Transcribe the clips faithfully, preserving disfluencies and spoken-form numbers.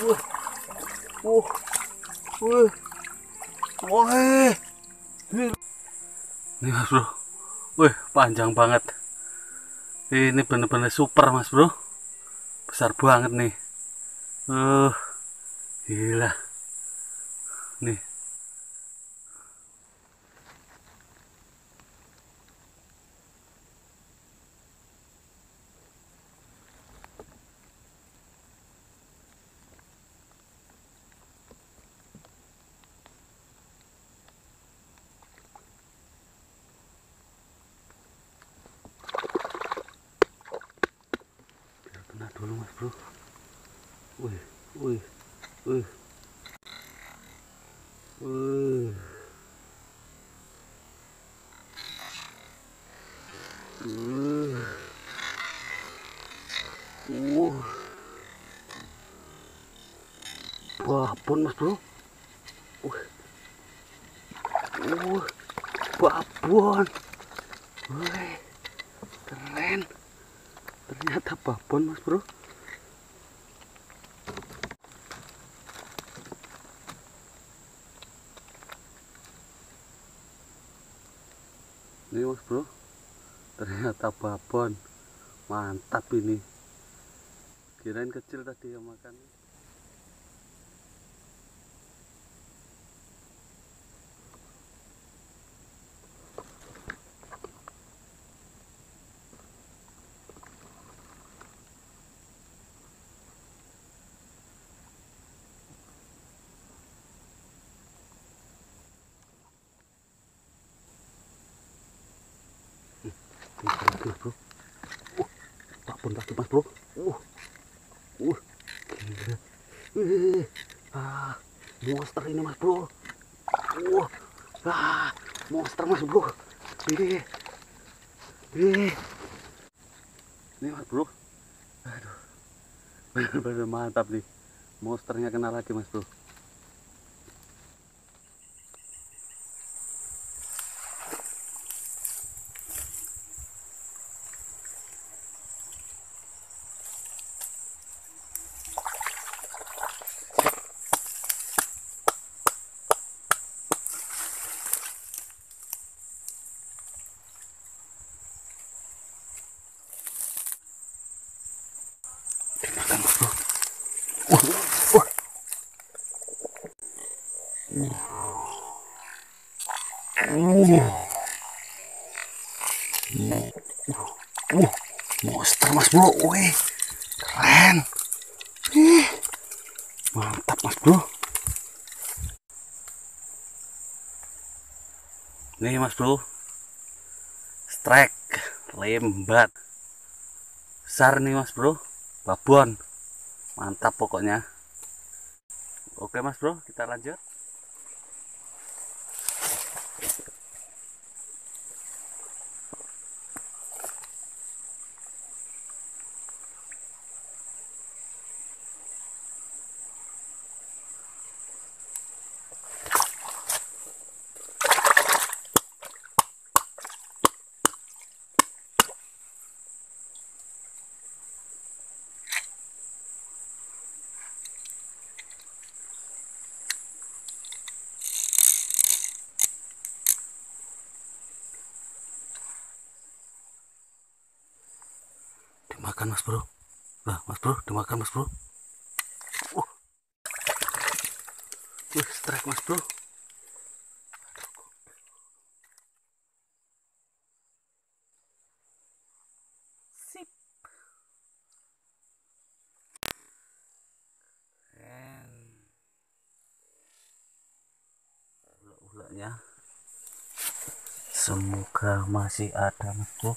Wah, wah, wah, wah, ini mas bro, wih panjang banget. Ini bener-bener super mas bro, besar banget nih. Uh, gila, nih. Kena dulu mas bro. Wih, wih, wih, wih, wih, wih, babon mas bro. Wih, wih, babon. Wih, keren. Ternyata babon mas bro. Ini mas bro, ternyata babon. Mantap ini. Kirain kecil tadi yang makan. Lagi mas bro. Uh, babon lagi mas bro. Uh, uh, gila. Uh, ah, monster ini mas bro. Uh, ah, monster mas bro. Ini, ini, ini mas bro. Aduh, bener-bener mantap nih. Monsternya kena lagi mas bro. Makan mas bro. Uh, uh. Uh, monster mas bro, wih, keren, ih, mantap mas bro. Nih mas bro, strike lembat, besar nih mas bro, babon, mantap pokoknya. Oke mas bro, kita lanjut. Dimakan mas bro. Nah mas bro, dimakan mas bro. Uh, uh strike mas bro. Sip. Ulak-ulaknya semoga masih ada mas bro.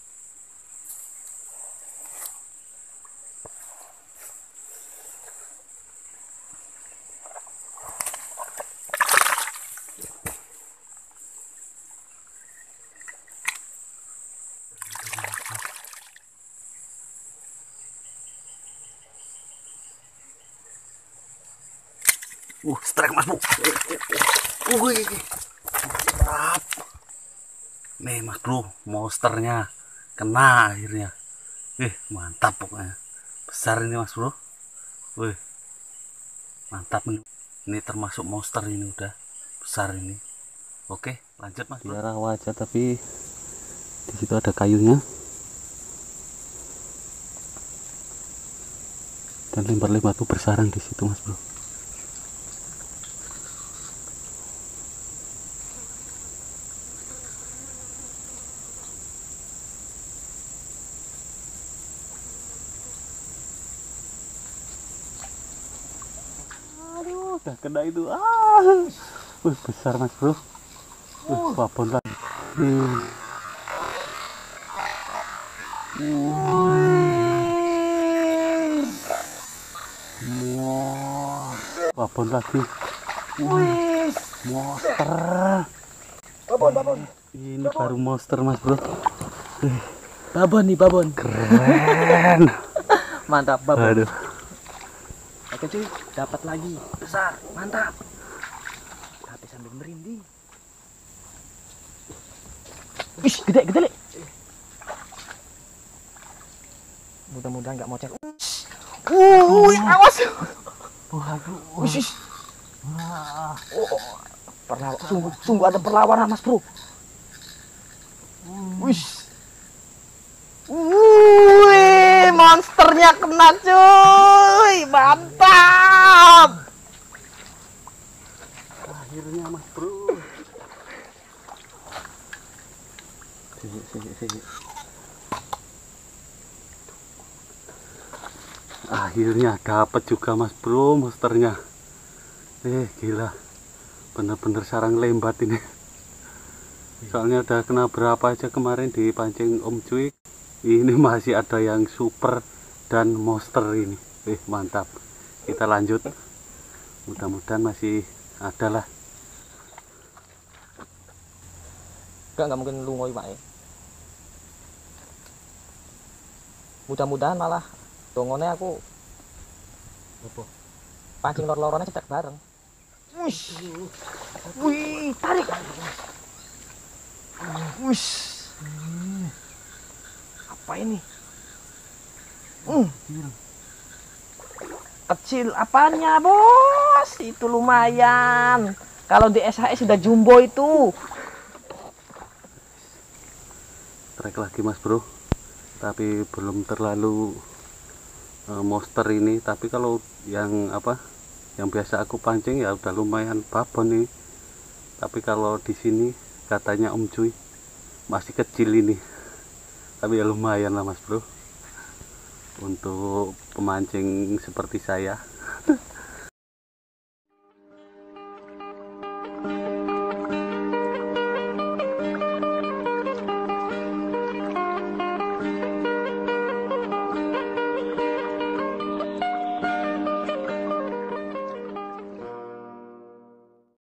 Uh, strike mas bro. Uh, wih, mantap. Nih mas bro, monsternya kena akhirnya. Wih, mantap pokoknya. Besar ini mas bro. Wih, Mantap nih. Ini termasuk monster ini, udah besar ini. Oke, lanjut Mas. Dia rawa aja tapi di situ ada kayunya. Dan lembar-lembar tuh bersarang di situ Mas Bro. Aduh, udah kena itu. Ah, wih, besar Mas Bro. Wih, babon lagi. Hmm. Babon lagi. Wih, monster. Babon, babon. Ini baru monster Mas Bro. Babon nih, babon. Keren. Mantap, babon. Aduh. Oke cuy, dapat lagi. Besar, mantap. Tapi sambil merinding. Wih, gede, gede, Le. Mudah-mudahan nggak mocek. Wuih, awas. Waduh. Wih, oh, perlawan, sungguh, sungguh ada perlawanan Mas Bro. Wih. Wih, monsternya kena cuy. Mantap. Akhirnya Mas Bro. Sini, sini, sini. Akhirnya dapat juga Mas Bro monsternya. Eh gila, bener-bener sarang lembat ini. Soalnya udah kena berapa aja kemarin di pancing Om Cuik. Ini masih ada yang super dan monster ini. Eh mantap. Kita lanjut. Mudah-mudahan masih ada lah. Enggak, enggak mungkin lungoy Pak ya. Mudah-mudahan malah dongone aku Apa? pancing lor-loronnya cetek bareng. Wih, wih, tarik. Wih, apa ini? Hmm. Kecil apanya bos? Itu lumayan. Kalau di S H S sudah jumbo itu. Trek lagi Mas Bro. Tapi belum terlalu uh, monster ini. Tapi kalau yang apa? Yang biasa aku pancing ya udah lumayan babon nih. Tapi kalau di sini katanya Om Cuy masih kecil ini. Tapi ya lumayan lah Mas Bro. Untuk pemancing seperti saya.